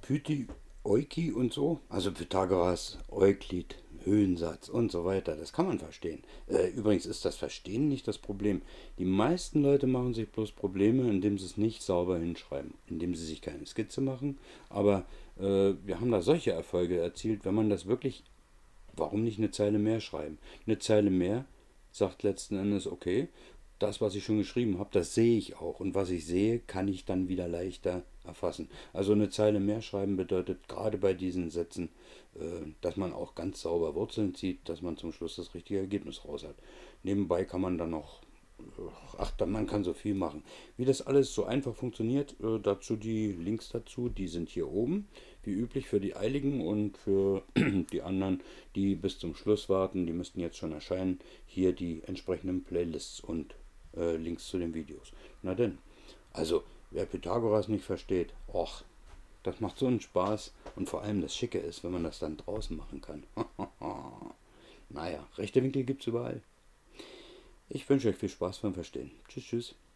Euki und so, also Pythagoras, Euklid, Höhensatz und so weiter, das kann man verstehen. Übrigens ist das Verstehen nicht das Problem. Die meisten Leute machen sich bloß Probleme, indem sie es nicht sauber hinschreiben, indem sie sich keine Skizze machen. Aber wir haben da solche Erfolge erzielt, wenn man das wirklich, warum nicht eine Zeile mehr schreiben? Eine Zeile mehr sagt letzten Endes, okay, das, was ich schon geschrieben habe, das sehe ich auch. Und was ich sehe, kann ich dann wieder leichter erfassen. Also eine Zeile mehr schreiben bedeutet gerade bei diesen Sätzen, dass man auch ganz sauber Wurzeln zieht, dass man zum Schluss das richtige Ergebnis raus hat. Nebenbei kann man dann noch, ach, man kann so viel machen. Wie das alles so einfach funktioniert, dazu die Links dazu, die sind hier oben, wie üblich für die Eiligen und für die anderen, die bis zum Schluss warten, die müssten jetzt schon erscheinen, hier die entsprechenden Playlists und Links zu den Videos. Na denn, also wer Pythagoras nicht versteht, och, das macht so einen Spaß und vor allem das Schicke ist, wenn man das dann draußen machen kann. Naja, rechte Winkel gibt's überall. Ich wünsche euch viel Spaß beim Verstehen. Tschüss, tschüss.